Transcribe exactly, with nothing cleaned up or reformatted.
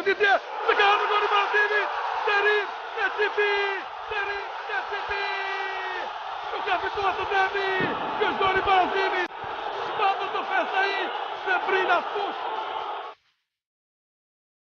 jogo de dia. Pegaram no gol de Maldini. Dari, Nasibi. Dari, Nasibi. O capitão Dami. Que o gol de Maldini. Vamos do festa aí. Sabrina Fuchs.